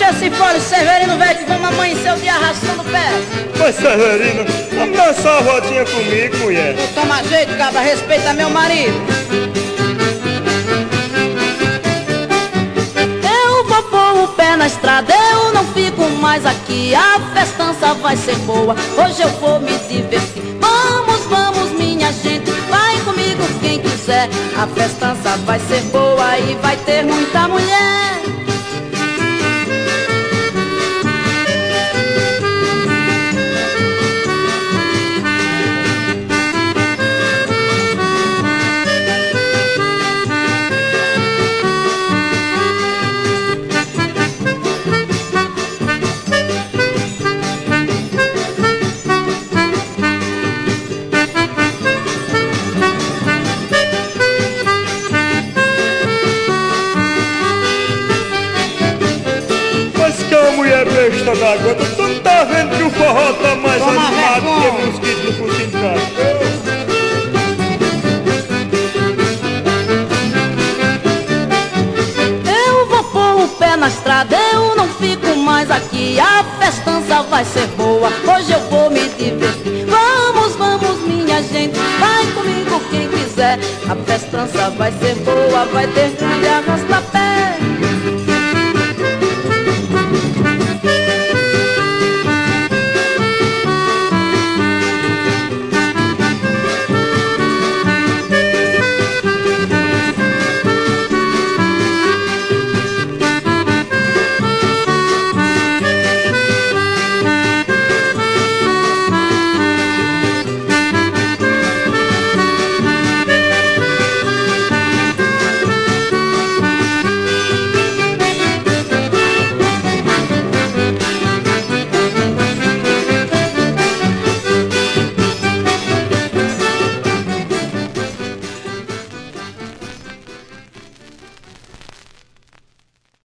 Puxa esse fole, Severino, velho, que vamos amanhecer o dia arrastando o pé. Mas Severino, vamos dançar uma rodinha comigo, mulher. Não toma jeito, cabra, respeita meu marido. Eu vou pôr o pé na estrada, eu não fico mais aqui. A festança vai ser boa, hoje eu vou me divertir. Vamos, vamos, minha gente, vai comigo quem quiser. A festança vai ser boa e vai ter muita mulher. Mulher besta d'água, tu não tá vendo que o forró tá mais animado que mosquito no focinho de casa? Eu vou pôr o pé na estrada, eu não fico mais aqui. A festança vai ser boa, hoje eu vou me divertir. Vamos, vamos, minha gente, vai comigo quem quiser. A festança vai ser boa, vai ter grande arrasto.